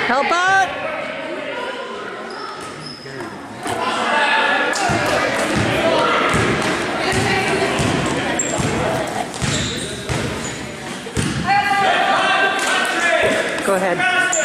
Help out! Go ahead.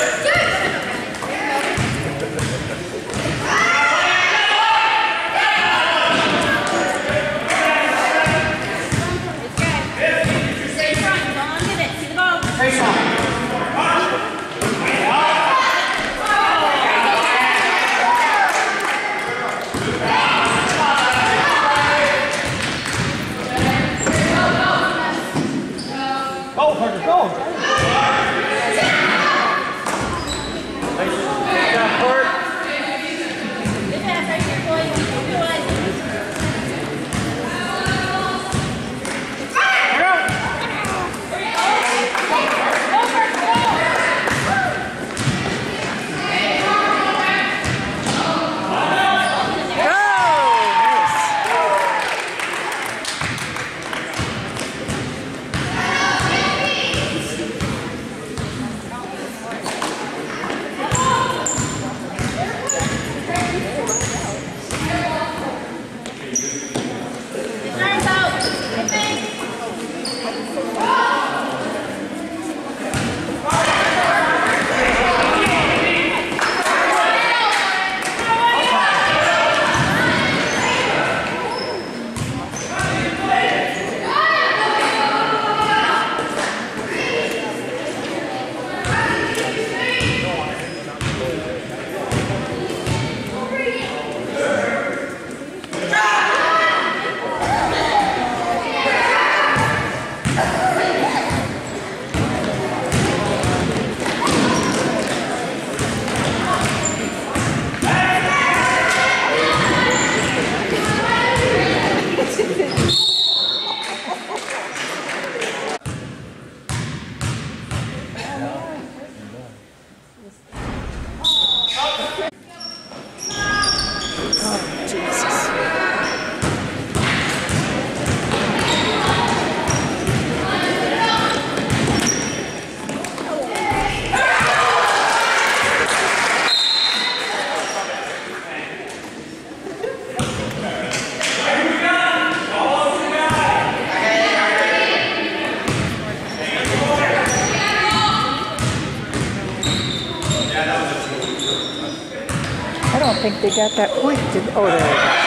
I don't think they got that point. Oh, there we go.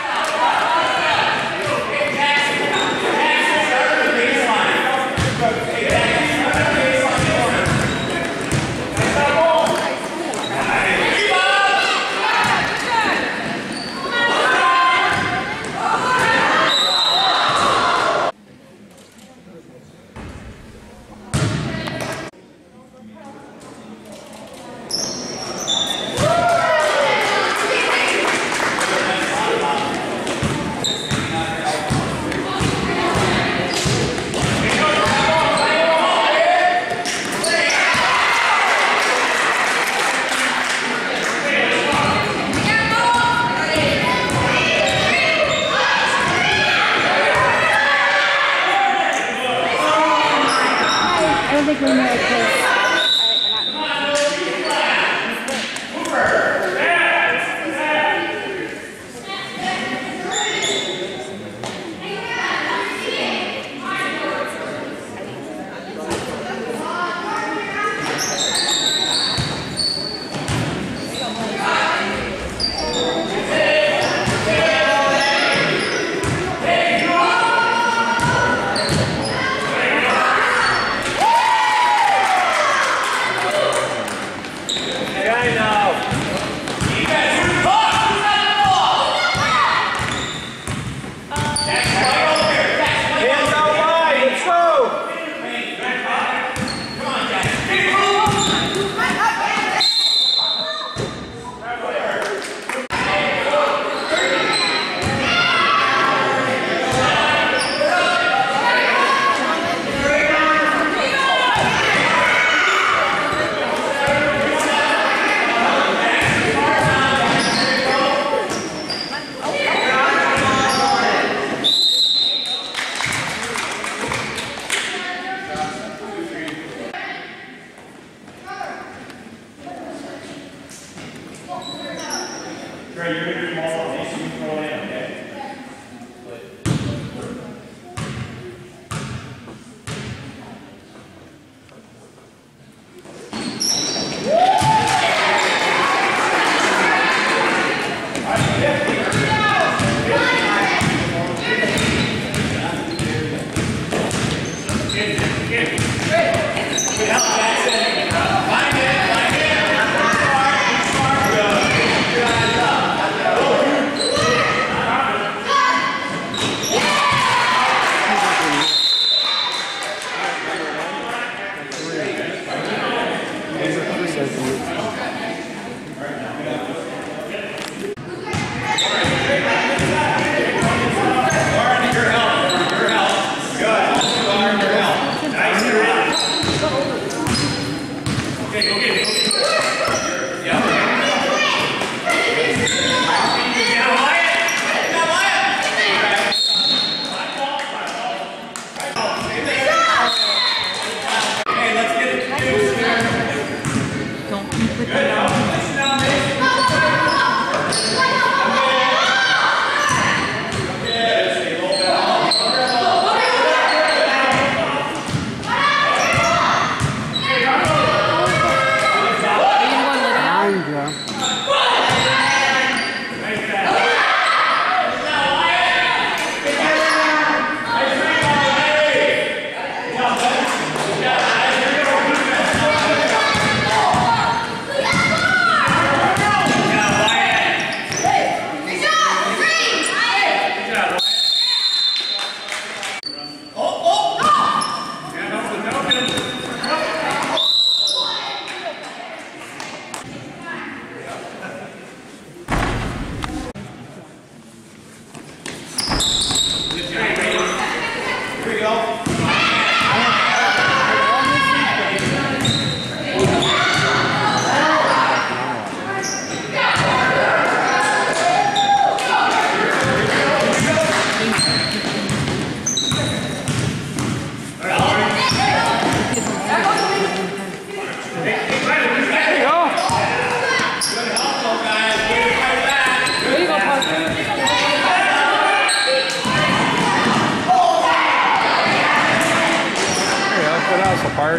Go. part.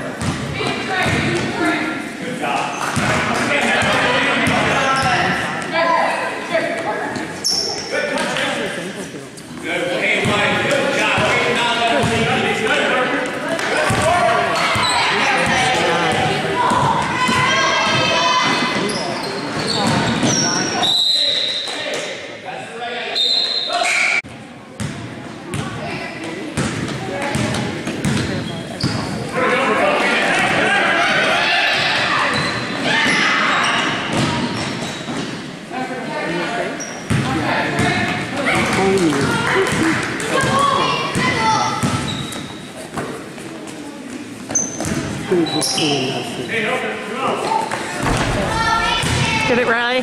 Get it, Riley?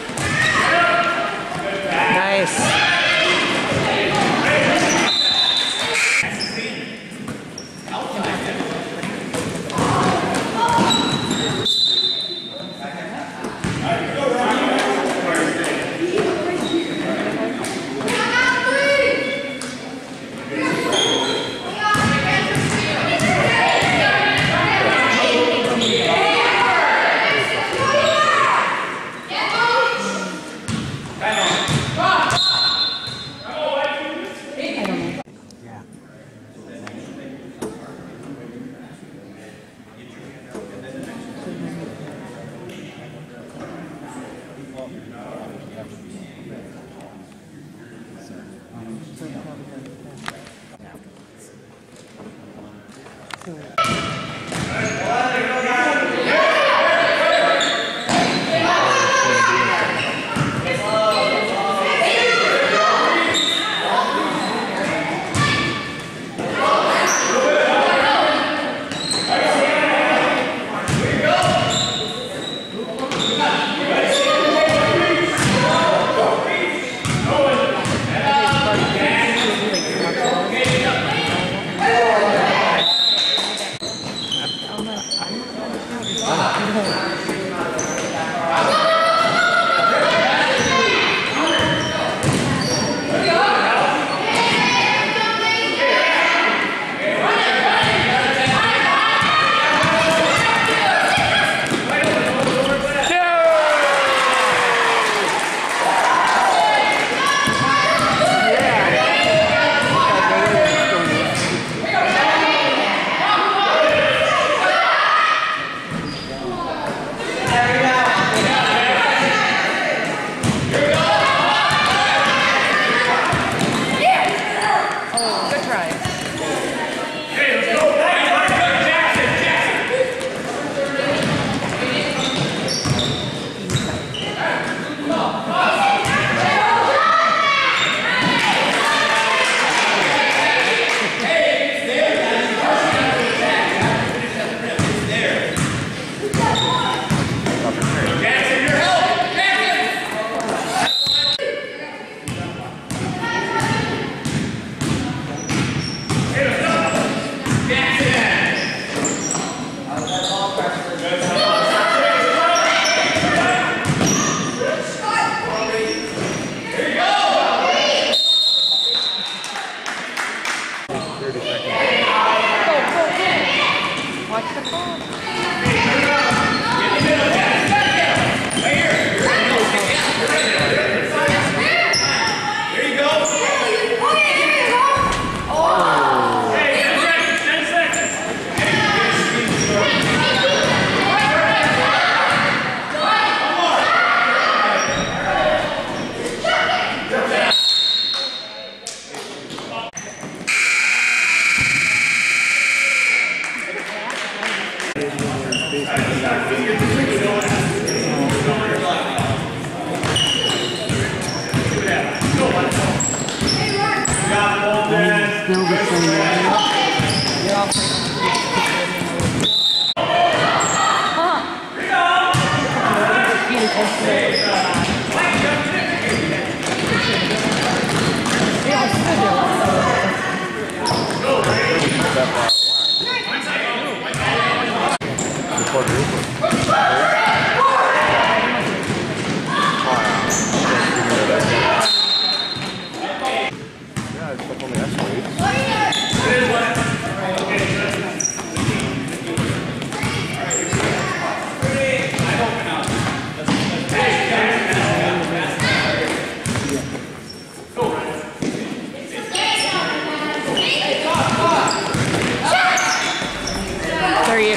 Nice.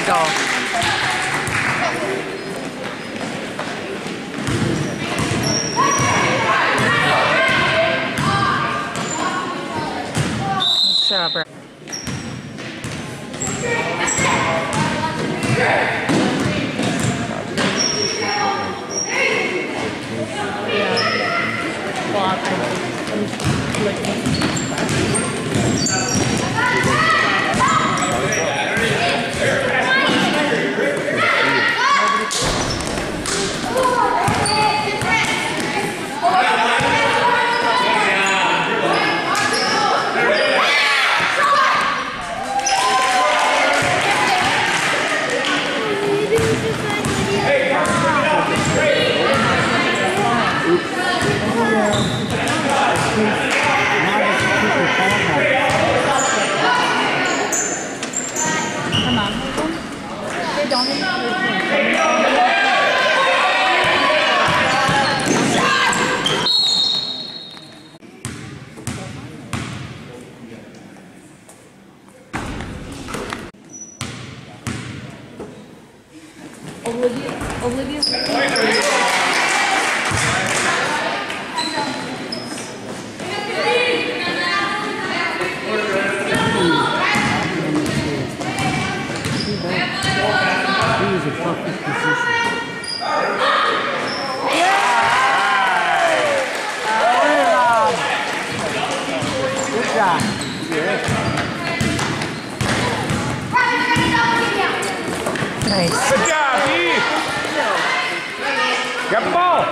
you go. Shut up, bro. Olivia's Nice. Good job, E. Got the ball.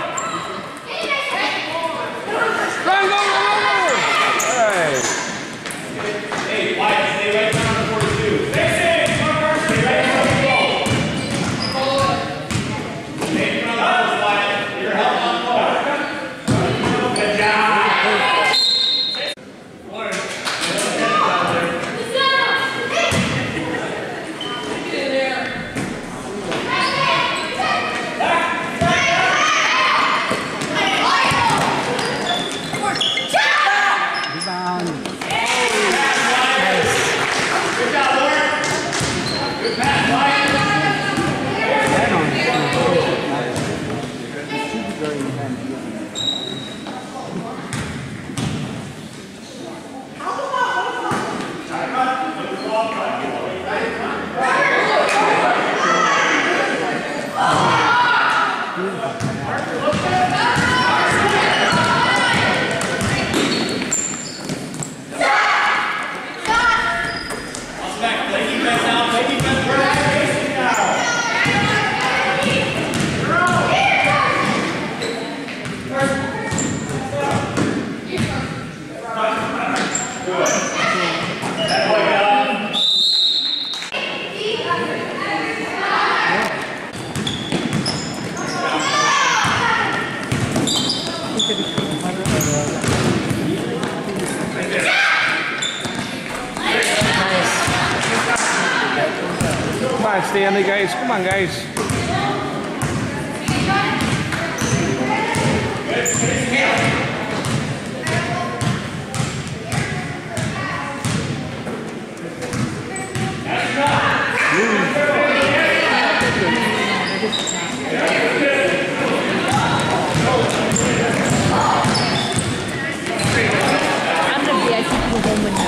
Run, go, go, go, go. Hey. Hey, White, stay right down to 42. Stay right down to the ball. Hey, you're on the ball, White. You're helping on the ball. Good job. Come on, Stanley, guys. Come on, guys. I'm gonna be actually go home when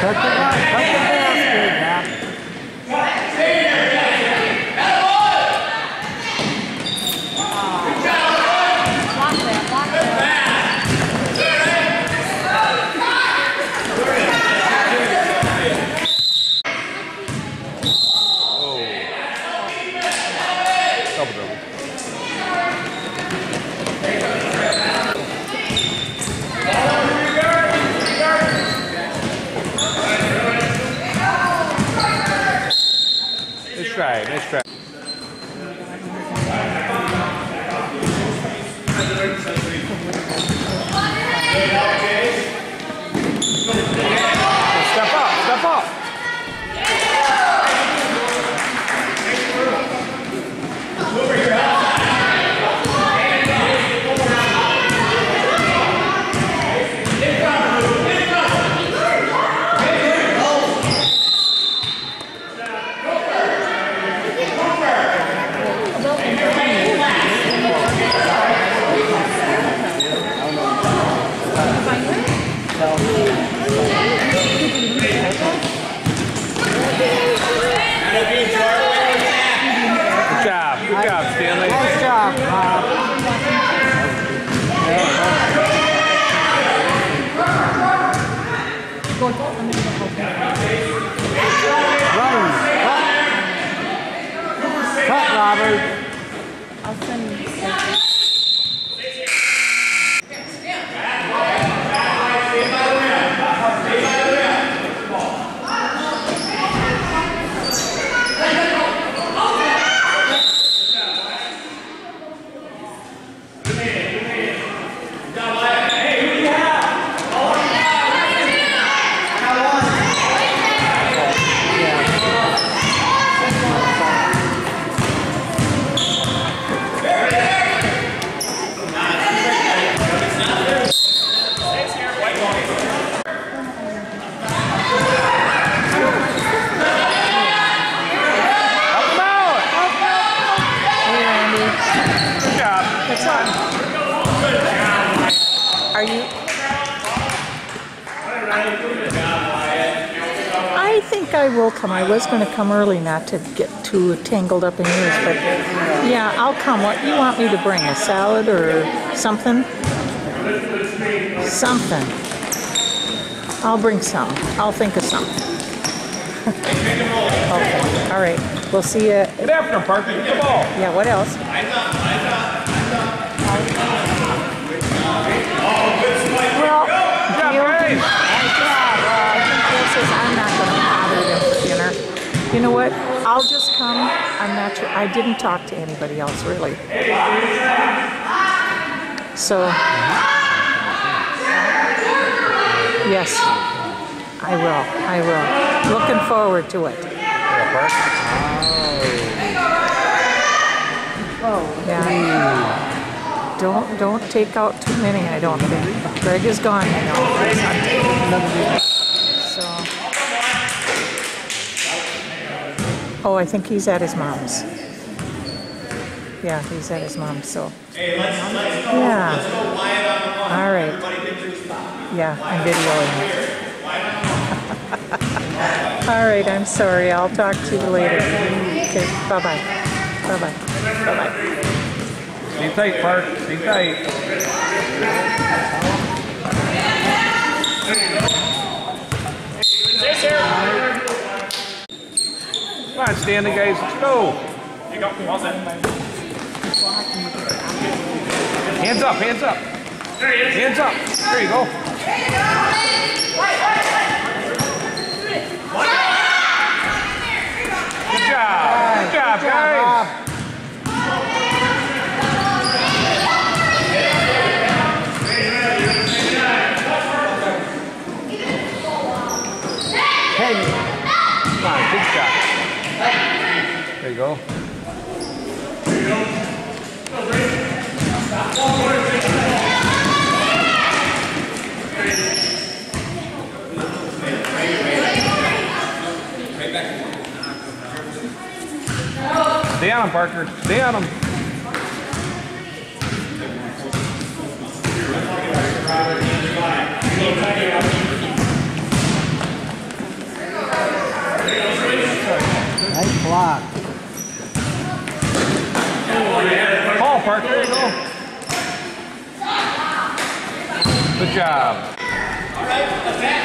Cut the basket, yeah. Nice try. Step up. Good job, Stanley. Nice job, Bob. Run. Cut, Robert. I'll send you. Are you? I think I will come. I was going to come early, not to get too tangled up in yours, but yeah, I'll come. What you want me to bring? A salad or something? Something. I'll bring some. I'll think of something. Okay. All right. We'll see you. Good afternoon, Parker. Get the ball. Yeah. What else? Well, I'm not going to bother them for dinner. You know what? I'll just come. I'm not sure. I didn't talk to anybody else, really. So, yes, I will. Looking forward to it. Yeah. Don't take out too many, I don't think. Greg is gone, I know. So. Oh, I think he's at his mom's. Yeah, he's at his mom's, so. Yeah. All right. Yeah, I'm videoing. All right, I'm sorry. I'll talk to you later. Okay, bye-bye. Bye-bye. Bye-bye. Stay tight, Park. Stay tight. Come on, Stanley, guys. Let's go. There you go. What's that? Hands up. Hands up. Hands up. There you go. Good job. Good job, guys. Come on, big shot. There you go. Stay on him, Parker. Stay on him. Parker. There you go. Good job. All right, attack.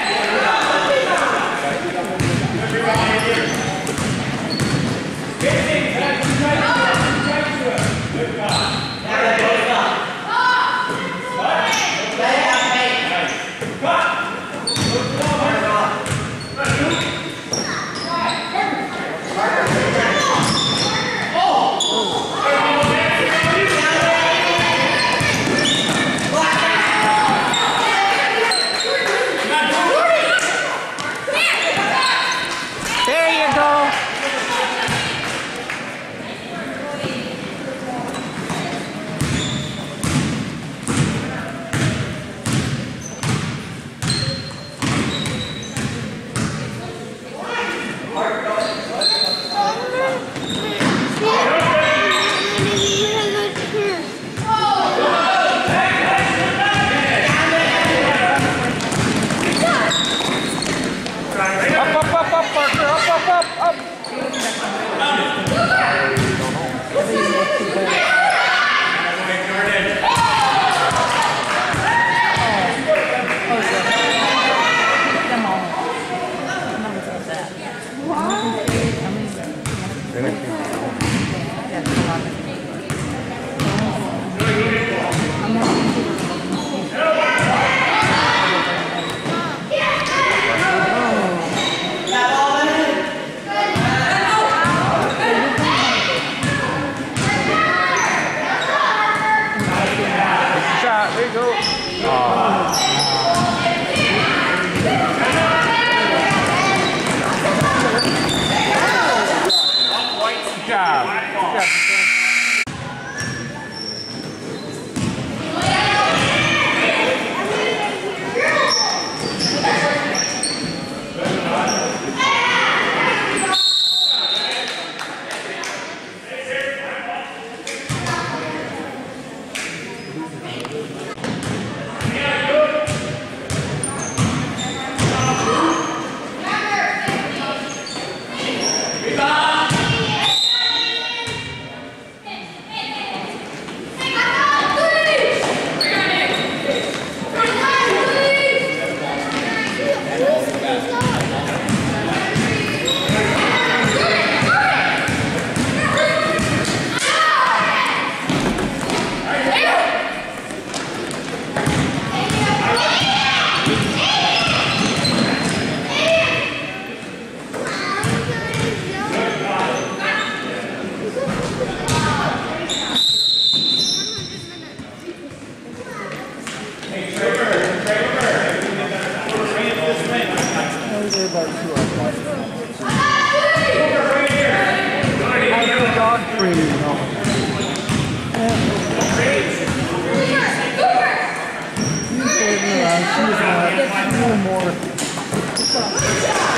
There you go. Up, Parker. Up. Shot. There you go. Good job. Dog free, you know. She's not. No more.